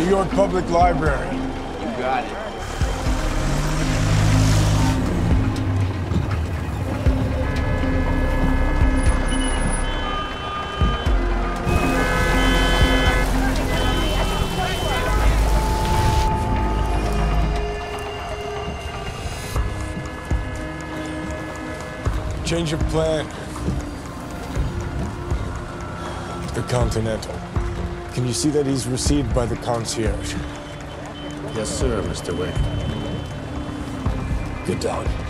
New York Public Library. You got it. Change of plan. The Continental. Can you see that he's received by the concierge? Yes, sir, Mr. Wick. Good dog.